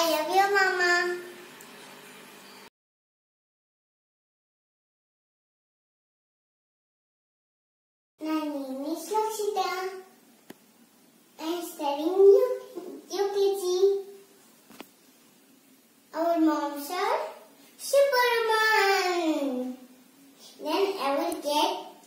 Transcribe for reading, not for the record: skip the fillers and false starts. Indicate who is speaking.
Speaker 1: love you, Mama. My name is Lakshita. I am studying UKG. Our moms are Superman. Then I will get